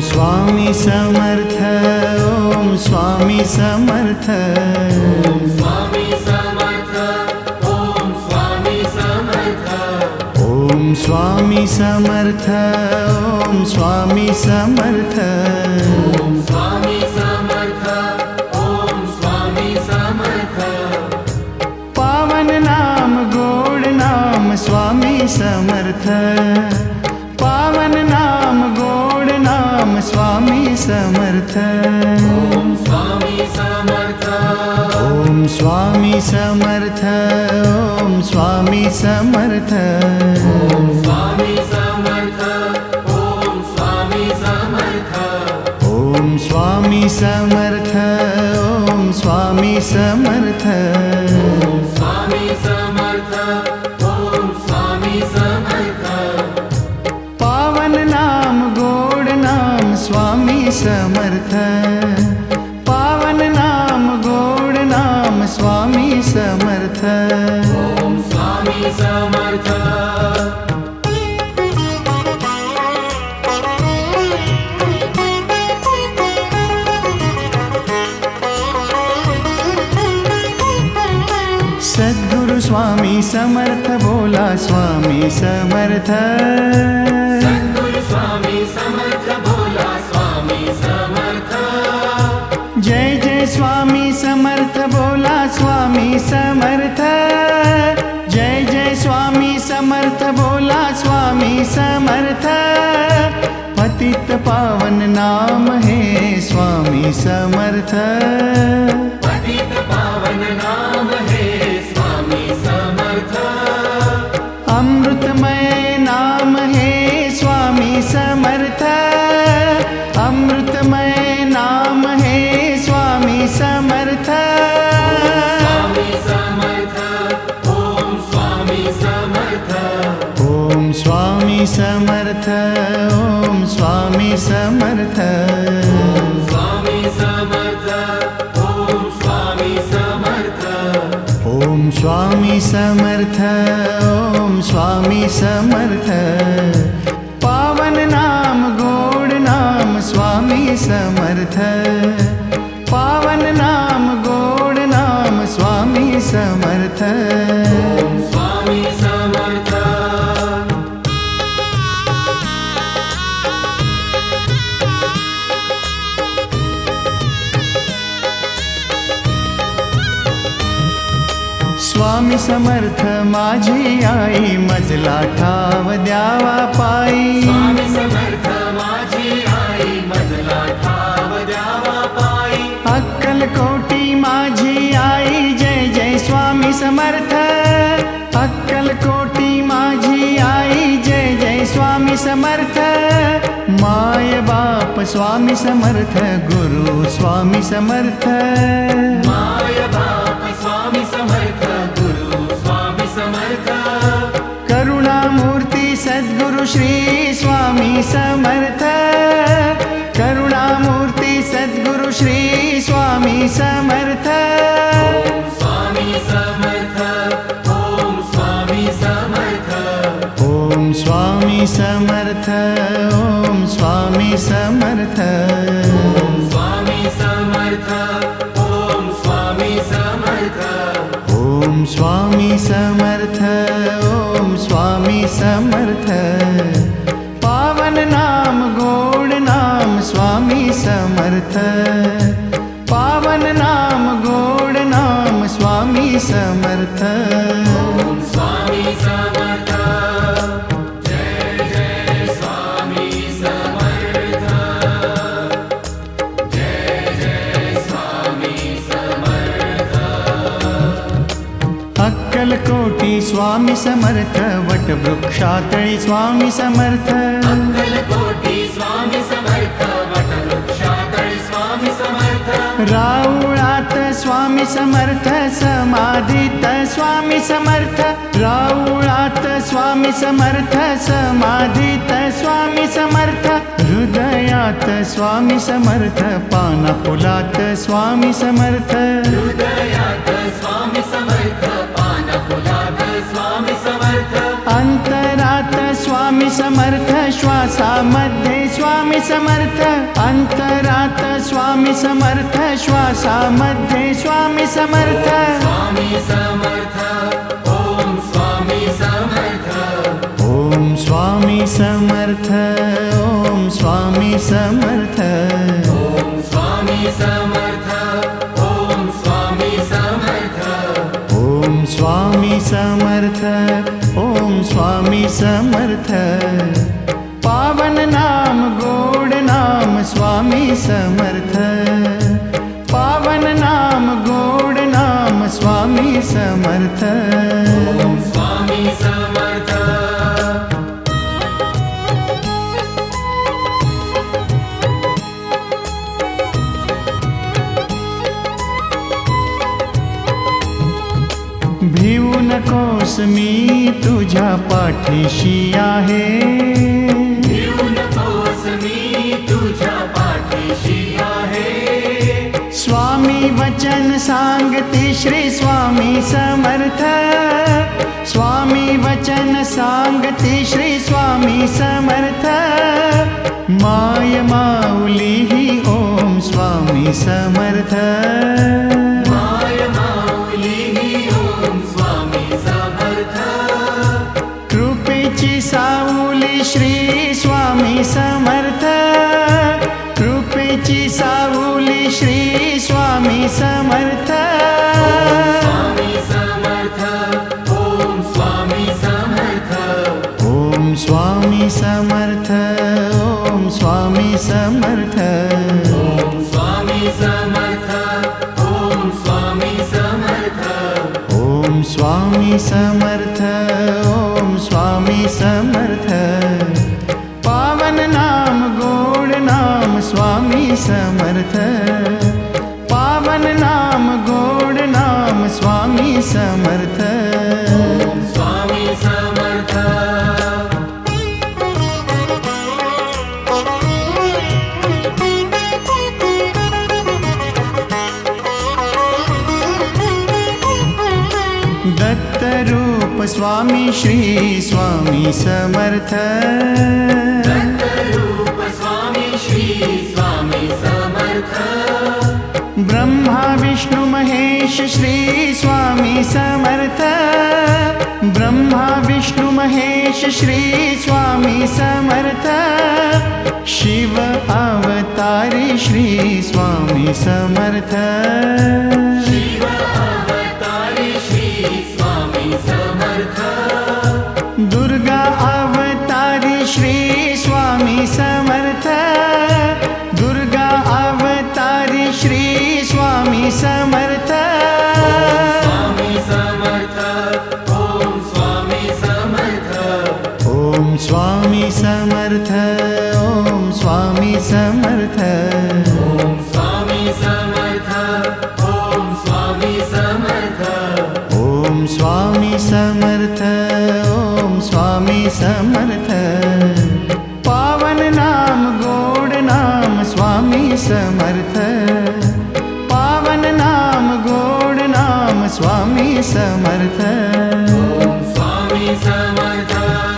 स्वामी समर्थ, ओम स्वामी समर्थ, स्वामी समर्थ, ओम स्वामी समर्थ, ओम स्वामी समर्थ, ओम स्वामी समर्थ, ओम स्वामी समर्थ, ओम स्वामी समर्थ। पावन नाम गोड नाम स्वामी समर्थ, पावन नाम गोड नाम स्वामी समर्थ, ओम स्वामी समर्थ, ओम स्वामी समर्थ, ओम स्वामी समर्थ, ओम स्वामी समर्थ, ओम स्वामी समर्थ, ओम स्वामी समर्थ, ओम स्वामी समर्थ, ओम स्वामी समर्थ, ओम स्वामी समर्थ। पावन नाम गोड नाम स्वामी समर्थ, पावन नाम गोड नाम स्वामी समर्थ, ओम स्वामी समर्थ। सद्गुरु स्वामी समर्थ बोला स्वामी समर्थ, सद्गुरु स्वामी समर्थ बोला स्वामी समर्थ। जय जय स्वामी समर्थ बोला स्वामी समर्थ, जय जय स्वामी समर्थ बोला स्वामी समर्थ। पतित पावन नाम है स्वामी समर्थ, पतित पावन नाम है स्वामी समर्थ। अमृतमय नाम है स्वामी समर्थ, अमृतमय नाम है स्वामी समर्थ, स्वामी समर्थ, ओम स्वामी समर्थ, ओम स्वामी समर्थ, ओम स्वामी समर्थ, स्वामी समर्थ, ओम स्वामी समर्थ, ओम स्वामी समर्थ, ओम स्वामी समर्थ। पावन नाम गोड नाम स्वामी समर्थ, पावन नाम गोड नाम स्वामी समर्थ, ओम स्वामी समर्थ। स्वामी समर्थ माझी आई मजला ठाव द्यावा पायी, स्वामी समर्थ माझी आई मजला ठाव द्यावा पायी। अक्कलकोटी माझी आई जय जय स्वामी समर्थ, अक्कलकोटी माझी आई जय जय स्वामी समर्थ। माय बाप स्वामी समर्थ, गुरु स्वामी समर्थ, माय बाप स्वामी समर्थ, गुरु स्वामी समर्थ। करुणामूर्ती सद्गुरु श्री स्वामी समर्थ, करुणामूर्ती सद्गुरु श्री स्वामी समर्थ, ओम स्वामी समर्थ, ओम स्वामी समर्थ, ओम स्वामी समर्थ, ओम स्वामी समर्थ, ओम स्वामी समर्थ, ओम स्वामी समर्थ, ओम स्वामी समर्थ, ओम स्वामी समर्थ। पावन नाम गोड नाम स्वामी समर्थ, पावन नाम गोड नाम स्वामी समर्थ, ओम स्वामी समर्थ। जय जय स्वामी समर्थ, जय जय स्वामी समर्थ। अक्कलकोटी स्वामी समर्थ, वटवृक्षातळी स्वामी समर्थ, अक्कलकोटी स्वामी समर्थ, वटवृक्षातळी स्वामी समर्थ। राऊळात स्वामी समर्थ, समाधीत स्वामी समर्थ, राऊळात स्वामी समर्थ, समाधीत स्वामी समर्थ। हृदयात स्वामी समर्थ, पानफुलात स्वामी समर्थ, हृदयात स्वामी समर्थ, पानफुलात स्वामी समर्थ। अंतरात स्वामी समर्थ, श्वासामध्ये स्वामी समर्थ, अंतरात स्वामी समर्थ, श्वासामध्ये स्वामी समर्थ, स्वामी समर्थ, ओम स्वामी समर्थ, ओम स्वामी समर्थ, ओम स्वामी समर्थ, ओम स्वामी समर्थ, ओम स्वामी समर्थ, ओम स्वामी समर्थ, ओम स्वामी समर्थ। पावन नाम गोड नाम स्वामी समर्थ, पावन नाम गोड नाम स्वामी समर्थ, ओम स्वामी समर्थ। भिवू नकोस मी तुझ्या पाठीशी आहे, भिवू नकोस मी तुझ्या पाठीशी आहे, स्वामी वचन सांगते श्री स्वामी समर्थ, स्वामी वचन सांगते Shri Swami Samarth, my Mauli he Om Swami Samarth, my माऊली ही ओम स्वामी समर्थ, कृपेची सावली श्री स्वामी समर्थ, कृपेची सावली श्री स्वामी समर्थ, स्वामी समर्थ, ओम स्वामी समर्थ, ओम स्वामी समर्थ, ओम स्वामी समर्थ, ओम स्वामी समर्थ, ओम स्वामी समर्थ, ओम स्वामी समर्थ, ओम स्वामी समर्थ। पावन नाम गोड नाम स्वामी समर्थ, पावन नाम गोड नाम स्वामी समर्थ, ओम स्वामी समर्थ। दत्त रूप स्वामी श्री स्वामी समर्थ, दत्तरूप स्वामी श्री स्वामी समर्थ, ब्रह्मा विष्णु महेश श्री स्वामी समर्थ, ब्रह्मा विष्णु महेश श्री स्वामी समर्थ, शिव अवतारी श्री स्वामी समर्थ, शिव अवतारी श्री स्वामी समर्थ, दुर्गा अवतारी श्री स्वामी समर्थ, दुर्गा अवतारी श्री स्वामी समर्थ, स्वामी समर्थ, ओम स्वामी समर्थ, ओम स्वामी समर्थ, ओम स्वामी समर्थ, ओम स्वामी समर्थ, ओम स्वामी समर्थ, ओम स्वामी समर्थ, ओम स्वामी समर्थ। पावन नाम गोड नाम स्वामी समर्थ, पावन नाम गोड नाम स्वामी समर्थ, ओम स्वामी समर्थ।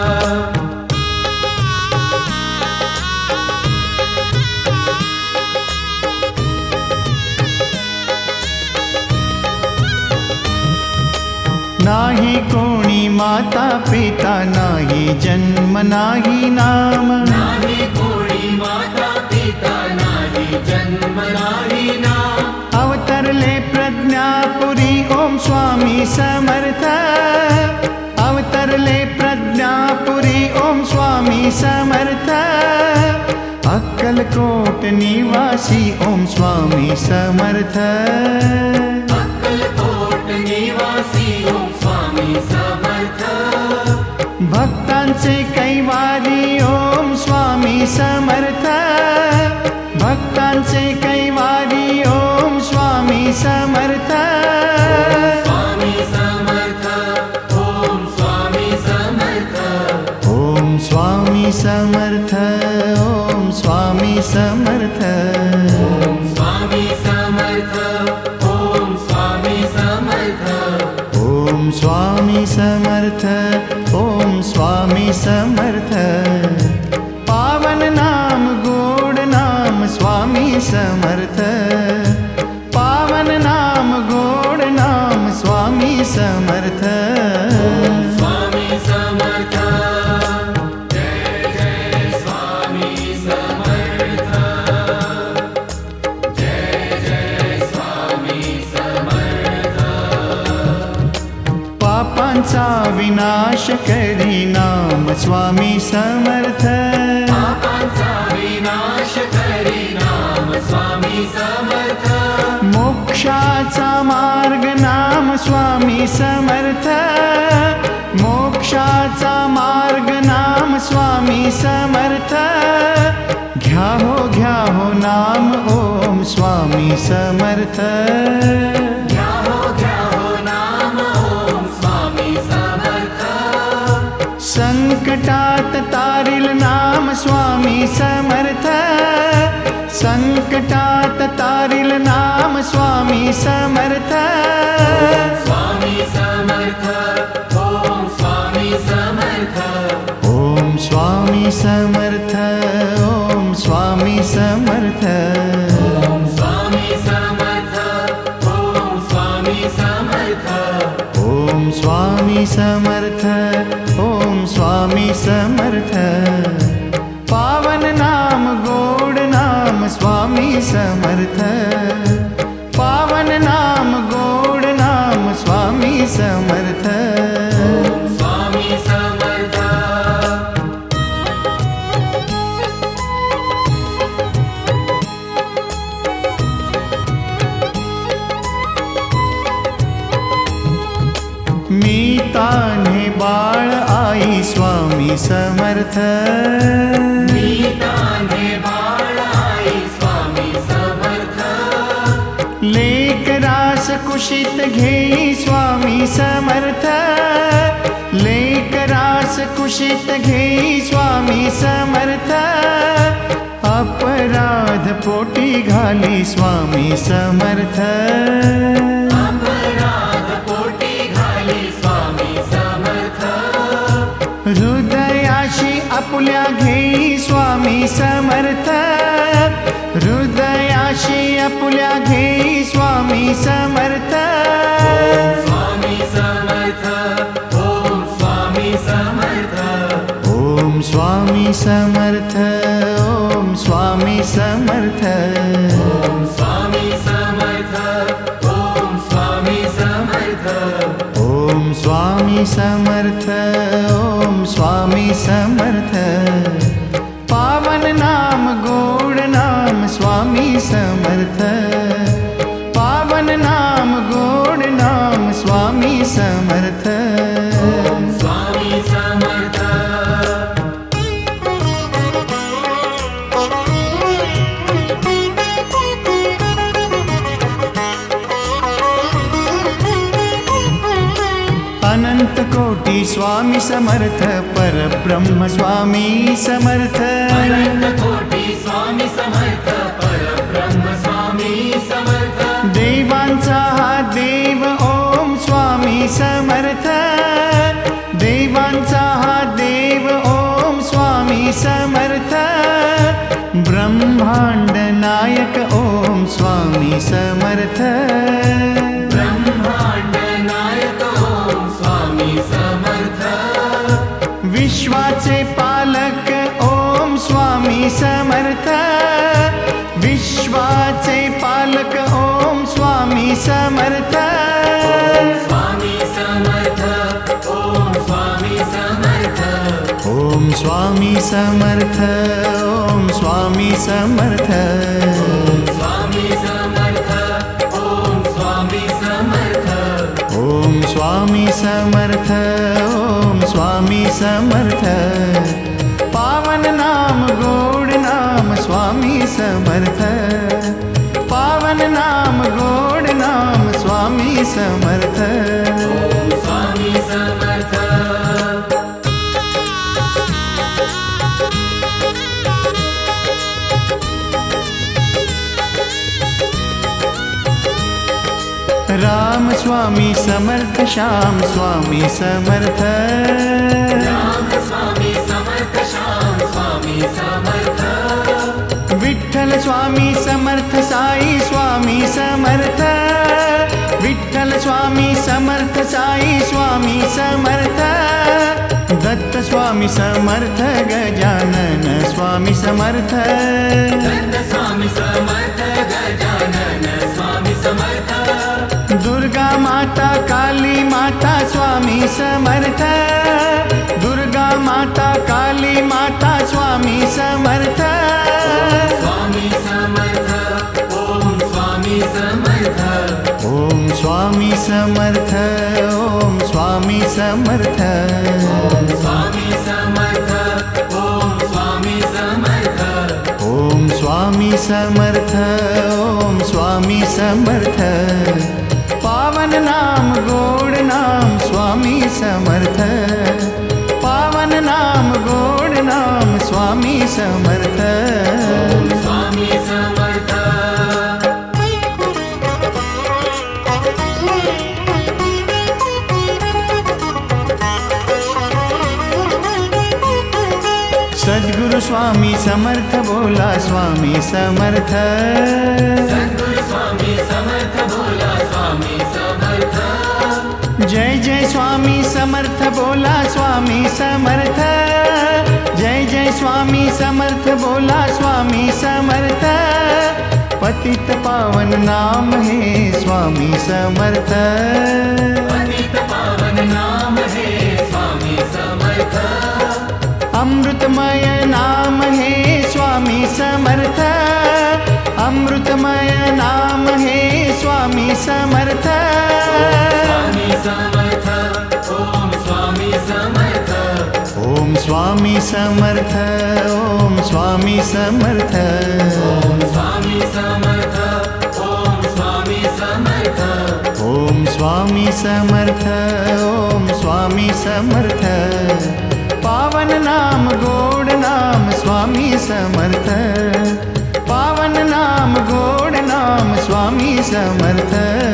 नाही कोणी माता पिता, नाही जन्म नाही नाम, नाही कोणी माता पिता, नाही जन्म नाही नाम, अवतरले प्रज्ञापुरी ओम स्वामी समर्थ, अवतरले प्रज्ञापुरी ओम स्वामी समर्थ, अक्कलकोट निवासी ओम स्वामी समर्थ, अक्कलकोट निवासी ओम स्वामी समर्थ, भक्तांचे कैवारी ओम स्वामी समर्थ, भक्तांचे कैवारी ओम स्वामी समर्थ, स्वामी समर्थ, ओम स्वामी समर्थ, ओम स्वामी समर्थ, ओम स्वामी समर्थ, ओम स्वामी समर्थ, ओम स्वामी समर्थ, ओम स्वामी समर्थ, ओम स्वामी समर्थ। पावन नाम गूढ़ नाम स्वामी समर्थ। पावन नाम गूढ़ नाम स्वामी समर्थ। स्वामी समर्थ। जय जय स्वामी समर्थ। जय जय स्वामी समर्थ। पापांचा विनाश करी नाम स्वामी समर्थ। पापांचा विनाश करी नाम स्वामी समर्थ। मोक्षाचा मार्ग नाम स्वामी समर्थ। मोक्षाचा मार्ग नाम स्वामी समर्थ। घ्या हो नाम ओम स्वामी समर्थ। घ्या हो नाम ओम स्वामी समर्थ। संकटात तारिल नाम स्वामी समर्थ। संकटात तारिल नाम स्वामी समर्थ। स्वामी समर्थ। ओम स्वामी समर्थ। ओम स्वामी समर्थ। ओम स्वामी समर्थ। ओम स्वामी समर्थ। ओम स्वामी समर्थ। ओम स्वामी समर्थ। ओम स्वामी समर्थ। पावन नाम गूढ़ नाम स्वामी समर्थ। पावन नाम गूढ़ नाम स्वामी समर्थ। स्वामी समर्थ। मी तान्हे बाळ आई स्वामी समर्थ। मी तान्हे बाळ आई स्वामी समर्थ। लेकरास कुशीत घेई स्वामी समर्थ। लेकरास कुशीत घेई स्वामी समर्थ। अपराध पोटी घाली स्वामी समर्थ। अपराध पोटी घाली स्वामी समर्थ। हृदयाशी आपुल्या घेई स्वामी समर्थ। हृदयाशी आपुल्या घेई स्वामी समर्थ। स्वामी समर्थ। ओम स्वामी समर्थ। ओम स्वामी समर्थ। ओम स्वामी समर्थ। ओम स्वामी समर्थ। ओम स्वामी समर्थ। ओम स्वामी समर्थ। ओम स्वामी समर्थ। पावन नाम गूढ़ नाम स्वामी समर्थ। पावन नाम गूढ़ नाम स्वामी समर्थ। ओम स्वामी समर्थ। अनंत कोटि स्वामी समर्थ। परब्रह्म स्वामी समर्थ। अनंत कोटि स्वामी समर्थ। परब्रह्म स्वामी समर्थ। देवांचा हा देव ओम स्वामी समर्थ। देवांचा हा देव ओम स्वामी समर्थ। ब्रह्मांड नायक ओम स्वामी समर्थ। ब्रह्मांड नायक ओम स्वामी समर्थ। विश्वाचे पालक ओम स्वामी समर्थ। विश्वाचे पालक ओम स्वामी समर्थ। स्वामी समर्थ। ओम स्वामी समर्थ। ओम स्वामी समर्थ। ओम स्वामी समर्थ। स्वामी समर्थ। ओम स्वामी समर्थ। ओम स्वामी समर्थ। ओम स्वामी समर्थ। पावन नाम गूढ़ नाम स्वामी समर्थ। पावन नाम गूढ़ नाम स्वामी समर्थ। ओम स्वामी समर्थ। राम स्वामी समर्थ। श्याम स्वामी समर्थ। राम स्वामी समर्थ श्याम स्वामी समर्थ विठ्ठल स्वामी समर्थ साई स्वामी समर्थ विठ्ठल स्वामी समर्थ साई स्वामी समर्थ दत्त स्वामी समर्थ गजानन स्वामी समर्थ दत्त स्वामी समर्थ गजानन स्वामी समर्थ दुर्गा माता काली माता स्वामी समर्थ दुर्गा माता काली माता स्वामी समर्थ स्वामी समर्थ ओम स्वामी समर्थ ओम स्वामी समर्थ ओम स्वामी समर्थ ओम स्वामी समर्थ ओम स्वामी समर्थ ओम स्वामी समर्थ ओम स्वामी समर्थ पावन नाम गोड नाम स्वामी समर्थ पावन नाम गोड नाम स्वामी समर्थ स्वामी समर्थ सद्गुरु स्वामी समर्थ बोला स्वामी समर्थ सद्गुरु स्वामी समर्थ बोला स्वामी समर्थ जय जय स्वामी समर्थ बोला स्वामी समर्थ जय जय स्वामी समर्थ बोला स्वामी समर्थ पतित पावन नाम है स्वामी समर्थ पतित पावन नाम है स्वामी समर्थ अमृतमय नाम है स्वामी समर्थ अमृतमय नाम है स्वामी समर्थ स्वामी समर्थ ओम स्वामी समर्थ ओम स्वामी समर्थ ओम स्वामी समर्थ ओम स्वामी समर्थ ओम स्वामी समर्थ ओम स्वामी समर्थ ओम स्वामी समर्थ पावन नाम गोड नाम स्वामी समर्थ पावन नाम गोड नाम स्वामी समर्थ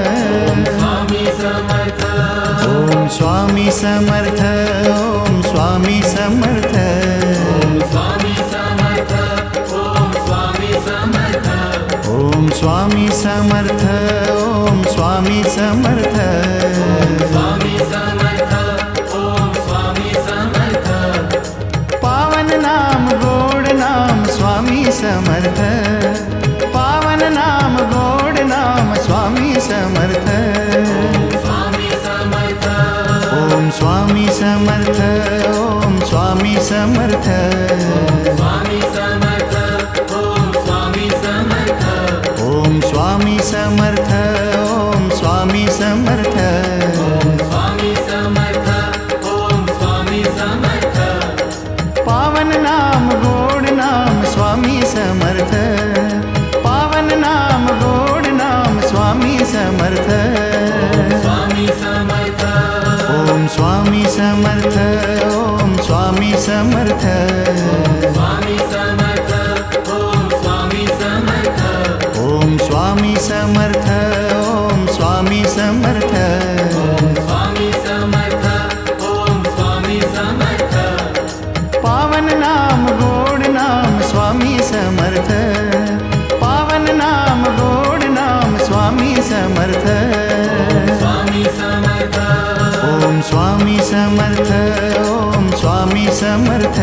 स्वामी समर्थ ओम स्वामी समर्थ ओम स्वामी समर्थ ओम स्वामी समर्थ ओम स्वामी समर्थ ओम स्वामी समर्थ ओम स्वामी समर्थ स्वामी समर्थ ओम स्वामी समर्थ पावन नाम गोड नाम स्वामी समर्थ पावन नाम गोड नाम स्वामी समर्थ स्वामी समर्थ ओम स्वामी समर्थ ओम स्वामी समर्थ स्वामी समर्थ ओम स्वामी समर्थ ओम स्वामी समर्थ ओम स्वामी समर्थ स्वामी समर्थ ओम स्वामी समर्थ पावन नाम गोड नाम स्वामी समर्थ पावन नाम गोड नाम स्वामी समर्थ स्वामी समर्थ ओम स्वामी समर्थ ओम स्वामी समर्थ स्वामी समर्थ ओम स्वामी समर्थ ओम स्वामी समर्थ ओम स्वामी समर्थ स्वामी समर्थ ओम स्वामी समर्थ पावन नाम गोड नाम स्वामी समर्थ पावन नाम गोड नाम स्वामी समर्थ स्वामी समर्थ ओम स्वामी समर्थ ओम स्वामी समर्थ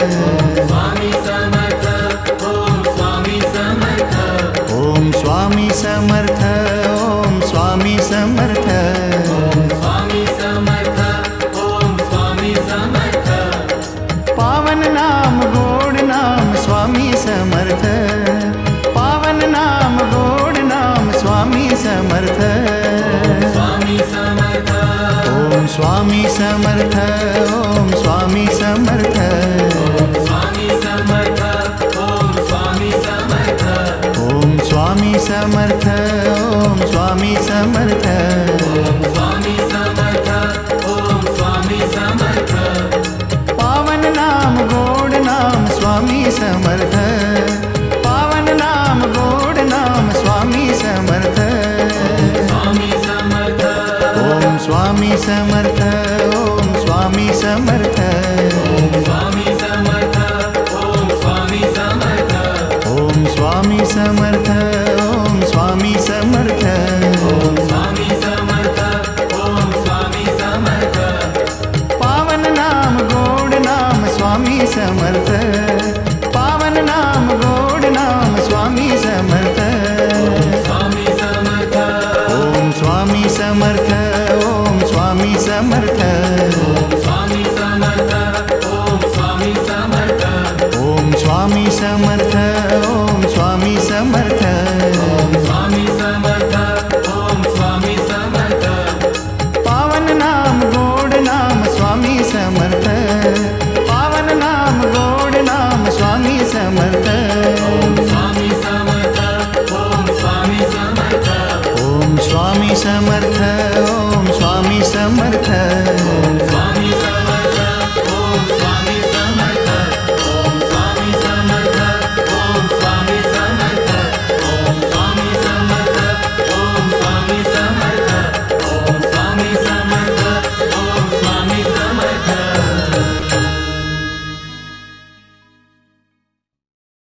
स्वामी समर्थ ओम स्वामी समर्थ ओम स्वामी समर्थ ओम स्वामी समर्थ स्वामी समर्थ ओम स्वामी समर्थ पावन नाम गोड नाम स्वामी समर्थ पावन नाम गोड नाम स्वामी समर्थ स्वामी समर्थ ओम स्वामी समर्थ ओम स्वामी समर्थ स्वामी समर्थ ओम स्वामी समर्थ ओम स्वामी समर्थ ओम स्वामी समर्थ स्वामी समर्थ ओम स्वामी समर्थ पावन नाम गोड नाम स्वामी समर्थ पावन नाम गोड नाम स्वामी समर्थ स्वामी समर्थ ओम स्वामी समर्थ ओम स्वामी समर्थ ओम समर्थ, ओम स्वामी समर्थ।